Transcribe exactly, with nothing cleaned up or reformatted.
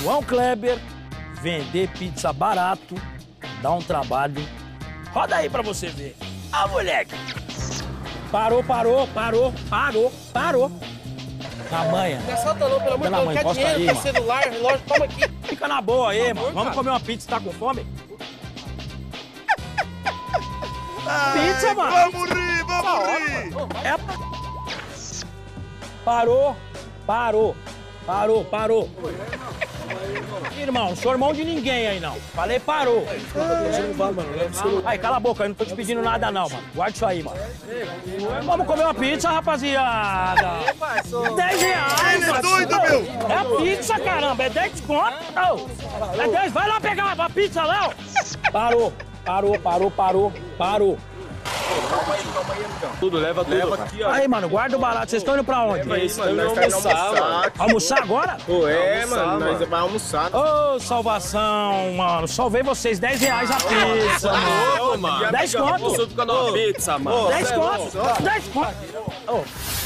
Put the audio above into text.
João Kleber, vender pizza barato dá um trabalho. Roda aí pra você ver. Ah, moleque! Parou, parou, parou, parou, parou. Na manha. Não assalta não, pelo amor de Dona Deus. mãe, Quer encosta dinheiro, aí, quer mano. celular, relógio, toma aqui. Fica na boa aí, mano. Vamos cara. comer uma pizza, tá com fome? Ai, Pizza, mano. Vamos rir, vamos rir. É... Parou, parou, parou, parou. Irmão, não sou irmão de ninguém aí, não. Falei, parou. Aí, cala a boca, eu não tô te pedindo nada, não, mano. Guarda isso aí, mano. Vamos comer uma pizza, rapaziada. dez reais, Ele é mano. doido, meu. É a pizza, caramba. É dez conto. É dez. Vai lá pegar a pizza, Léo. Parou, parou, parou, parou, parou. Tudo, leva tudo. Leva aqui, ó. Aí, mano, guarda o barato. Vocês estão indo pra onde? É isso, mano. Nós tá indo almoçar, mano. Almoçar agora? Pô, é, Almoçar, mano. Nós mano. vamos almoçar. Ô, salvação, mano. Salvei vocês. dez reais a pizza, mano. Ô, mano. dez conto. Você ficando uma pizza, mano. dez conto. dez conto. Ô.